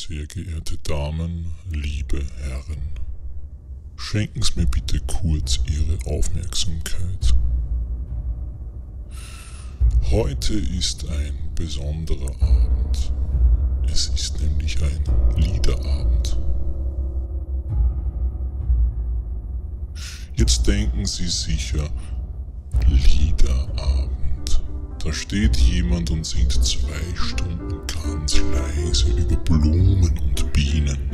Sehr geehrte Damen, liebe Herren, schenken Sie mir bitte kurz Ihre Aufmerksamkeit. Heute ist ein besonderer Abend. Es ist nämlich ein Liederabend. Jetzt denken Sie sicher, Liederabend. Da steht jemand und singt 2 Stunden ganz leise über Blumen und Bienen.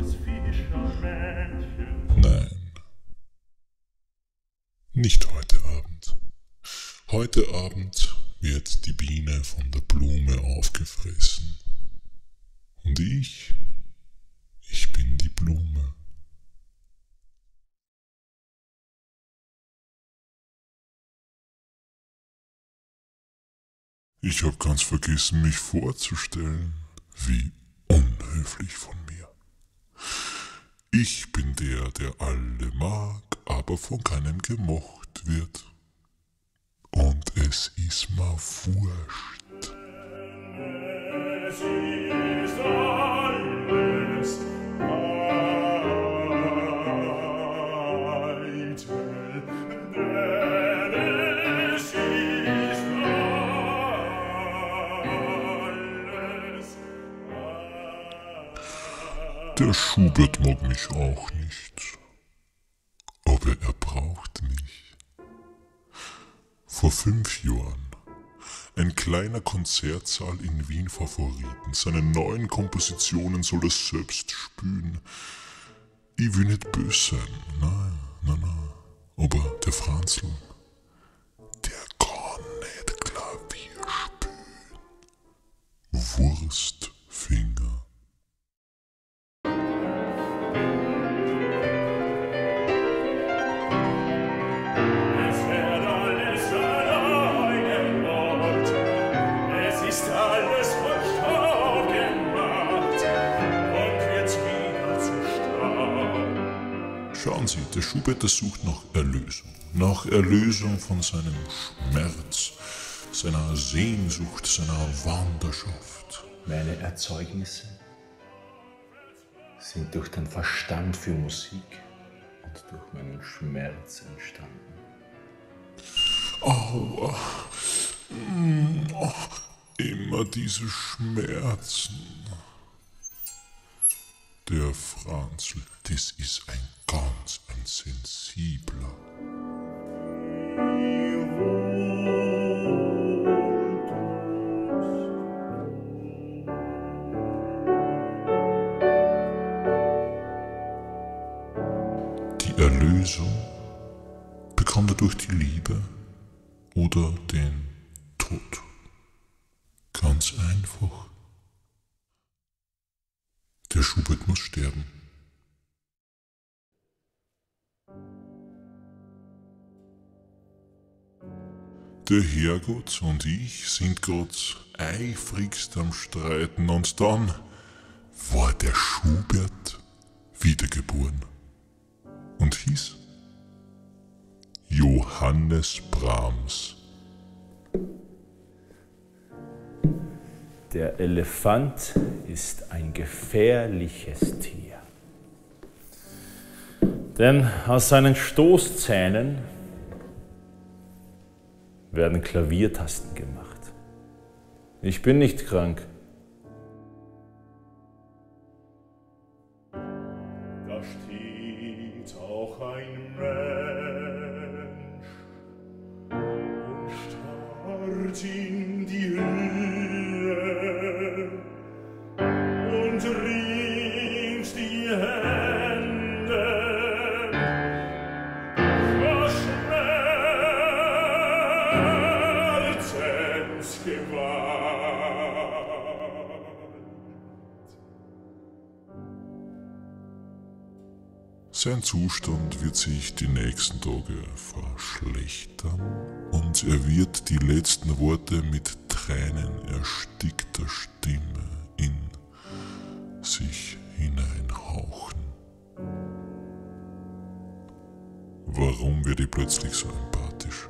Nein, nicht heute Abend. Heute Abend wird die Biene von der Blume aufgefressen. Und ich bin die Blume. Ich hab ganz vergessen, mich vorzustellen. Wie unhöflich von mir. Ich bin der alle mag, aber von keinem gemocht wird. Und es ist mir wurscht. Es ist alles eitel, denn es ist alles Der Schubert mag mich auch nicht. Aber er braucht mich. Vor 5 Jahren. Ein kleiner Konzertsaal in Wien Favoriten. Seine neuen Kompositionen soll er selbst spielen. Ich will nicht böse sein. Nein. Aber der Franzl, der kann nicht Klavier spielen. Wurstfinger. Es wird alles an einem Ort. Es ist alles von Staub gemacht und wird wieder zerstört. Schauen Sie, der Schubert sucht nach Erlösung. Nach Erlösung von seinem Schmerz, seiner Sehnsucht, seiner Wanderschaft. Meine Erzeugnisse sind durch den Verstand für Musik und durch meinen Schmerz entstanden. Aua. Immer diese Schmerzen. Der Franzl, das ist ein sensibler. Die Erlösung bekommt er durch die Liebe oder den Tod. Ganz einfach. Der Schubert muss sterben. Der Herrgott und ich sind grad eifrigst am Streiten und dann war der Schubert wiedergeboren und hieß Johannes Brahms. Der Elefant ist ein gefährliches Tier. Denn aus seinen Stoßzähnen werden Klaviertasten gemacht. Ich bin nicht krank. Da steht auch ein Mensch und starrt in die Höhe und ringt die Hände vor Schmerzensgewalt. Sein Zustand wird sich die nächsten Tage verschlechtern und er wird die letzten Worte mit tränenerstickter Stimme in sich hineinhauchen. Warum wird ich plötzlich so empathisch?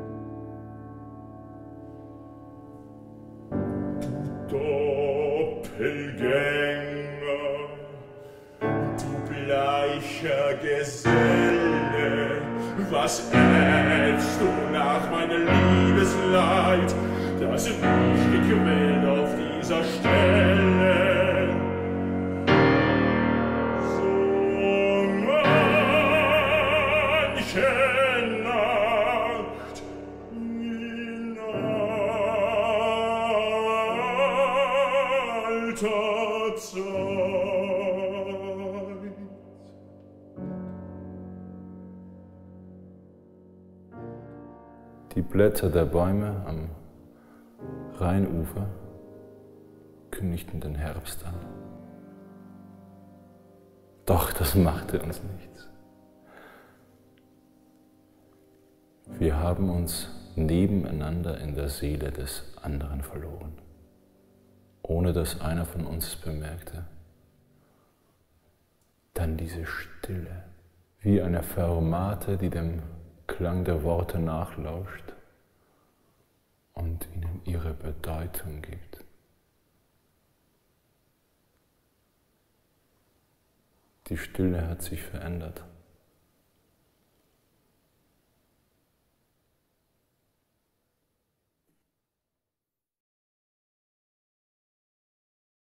Da Einzelgänger, du bleicher Geselle, was äffst du nach meinem Liebesleid, das mich gequält auf dieser Stelle? So manche Nacht in alter Zeit. Die Blätter der Bäume am Rheinufer kündigten den Herbst an. Doch das machte uns nichts. Wir haben uns nebeneinander in der Seele des anderen verloren, ohne dass einer von uns es bemerkte. Dann diese Stille, wie eine Fermate, die dem Klang der Worte nachlauscht und ihnen ihre Bedeutung gibt. Die Stille hat sich verändert.